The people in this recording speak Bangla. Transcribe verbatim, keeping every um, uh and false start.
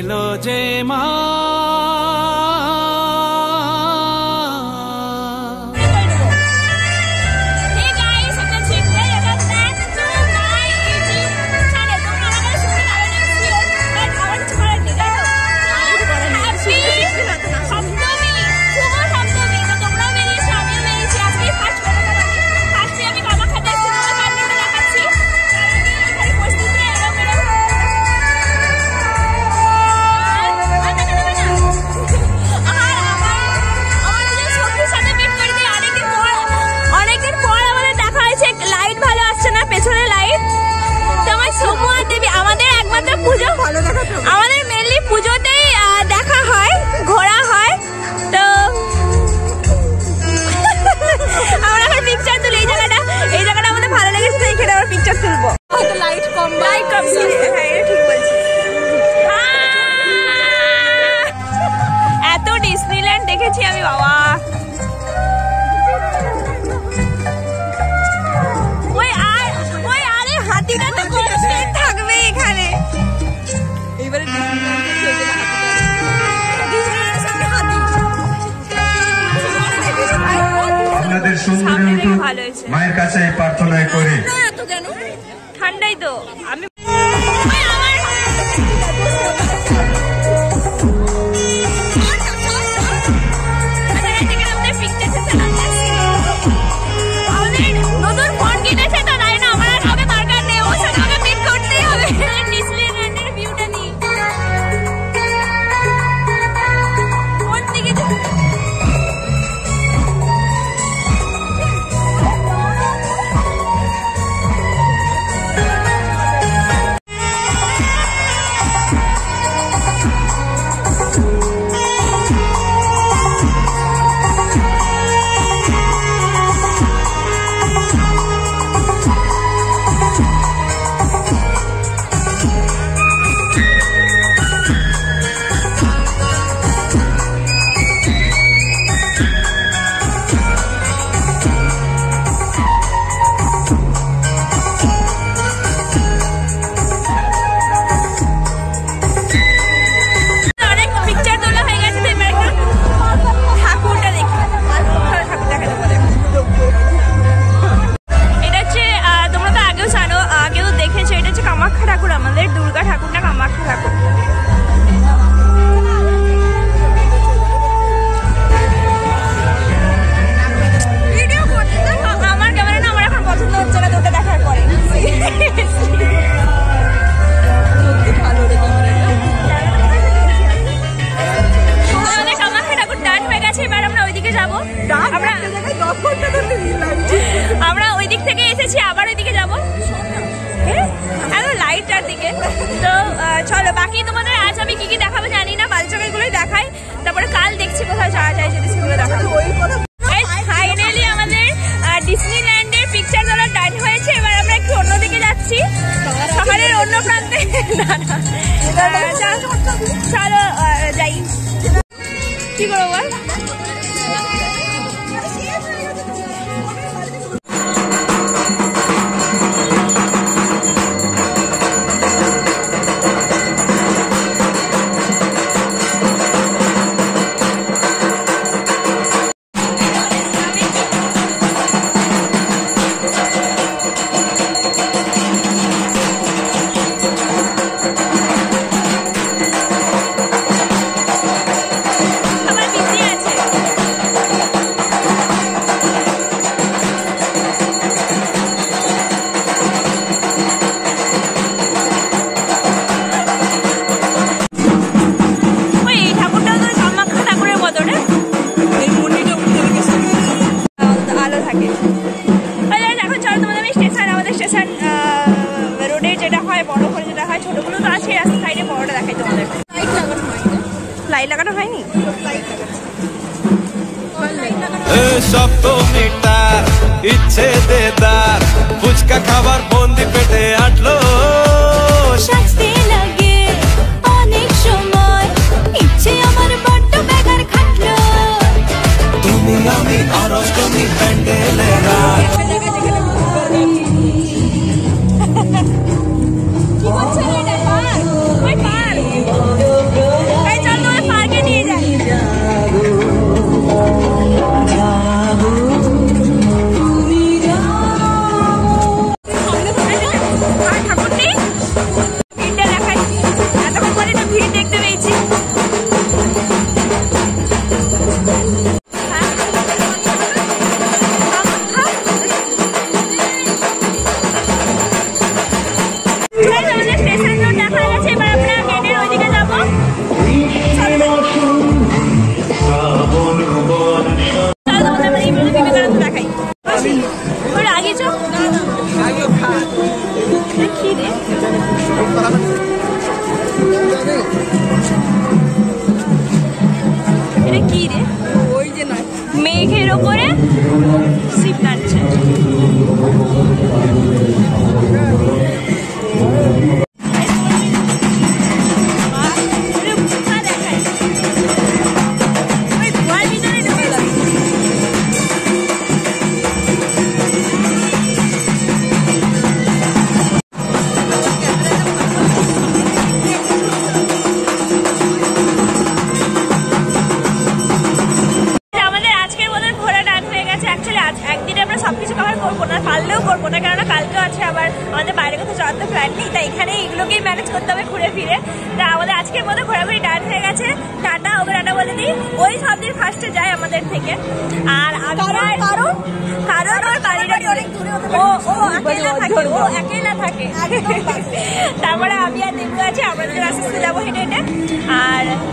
এলো যে মা আমাদের মেনলি পুজোতেই দেখা হয়, ঘোরা হয়। তো আমরা এখন পিকচার তুলি। এই জায়গাটা এই জায়গাটা আমাদের ভালো লেগেছে, তো এখানে আমরা পিকচার তুলবো। হয়তো লাইট কম লাইট কম হ্যাঁ এটা ঠিক বলছি। এত ডিজনিল্যান্ড দেখেছি আমি বাবা। ওই আর ওই আরে হাতিটা তো কনস্ট্যান্ট থাকবে এখানে। আপনাদের সুন্দর মায়ের কাছে প্রার্থনা করি। ঠান্ডাই তো আমি নতুন ফোন কিনেছে তো তাই না আমার কাউকে দরকার নেই, ওর সাথে আমাকে মিট করতেই হবে। ডিজনিল্যান্ডের ভিউটা নিই। কোন দিকে আমরা ওই দিক থেকে এসেছি, আবার ওই দিকে যাবো লাইটটার দিকে। তো চলো বাকি তোমাদের আজ আমি কি কি দেখাবো জানি না, বালচকের গুলোই দেখাই, তারপরে কাল দেখছি কোথাও যাওয়া যায় যদি সেগুলো দেখাবো। ফাইনালি আমাদের ডিজনিল্যান্ডের পিকচার তোলার টাইম হয়েছে, এবার আমরা একটু অন্যদিকে যাচ্ছি, শহরের অন্য প্রান্তে। চলো যাই, কি করবো বল। লাইট লাগানো হয়নি। সপ্তমী তার ইচ্ছে দেদার ফুচকা খাবার বন্দি পেটে আটলো শাস্তি লাগে অনেক সময় ইচ্ছে আমার বড্ড বেগার খাটলো তুমি আমি আর অষ্টমী প্যান্ডেলে রাত কি বলছো এটা পার ওই পার ঘুরে ফিরে। তা আমাদের আজকের মতো ঘোরাঘুরি ডান হয়ে গেছে। টাটা, ওকে টাটা বলে দিই। ওই সব দিন ফার্স্টে যায় আমাদের থেকে। আর কারণ কারণ ওর বাড়িটা অনেক দূরে, ও ও একেলা থাকে, ও একেলা থাকে। তারপরে আমি আর দেবু আছে, আমরা দুজন আস্তে আস্তে যাবো হেঁটে হেঁটে। আর